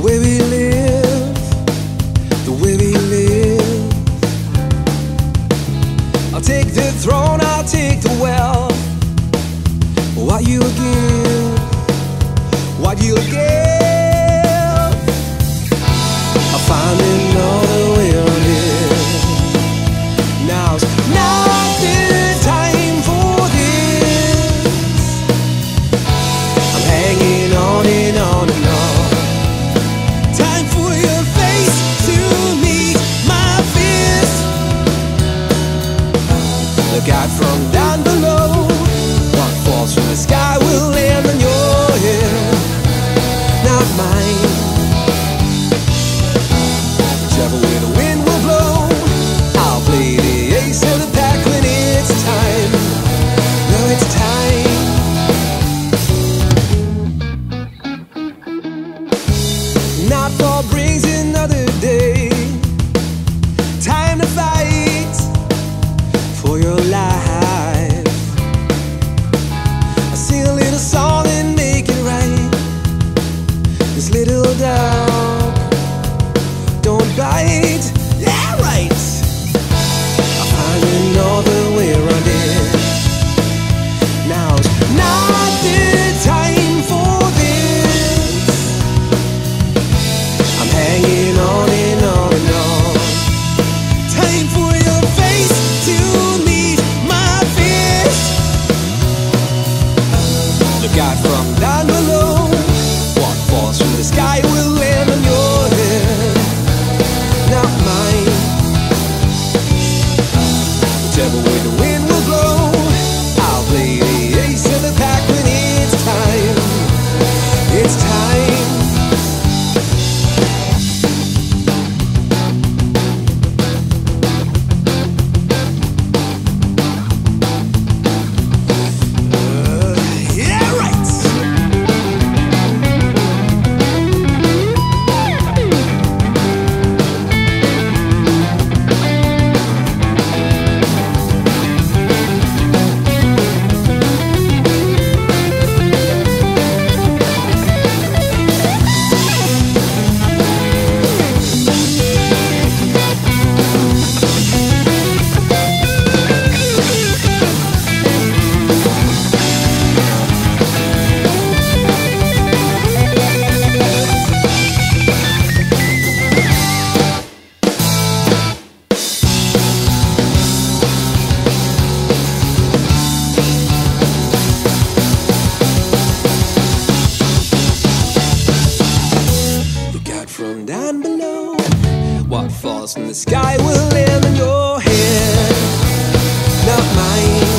way we live, the way we live. I'll take the throne, I'll take the wealth. What you give, what you give, I'll find another way around here. Now's not the time for this. I'm hanging on and on and on. Time for your face to meet my fist. Look out from down below. What falls from the sky will land on your head, not mine. Whichever way the wind will blow, I'll play the ace of the pack when it's time. No, it's time. Nightfall brings another day. Time to fight for your life. Sing a little song and make it right. This little dog, don't bite. Yeah, right. I'll find another way around it. Now's not the time for this. I'm hanging on and on and on. Time for your face to meet my fist. Look out from down below. What falls from the sky will land on your head, not mine. Whichever way the wind will blow, I'll play the ace of the pack when it's time. It's time. Yeah, right. From down below, what falls from the sky will land on your head, not mine.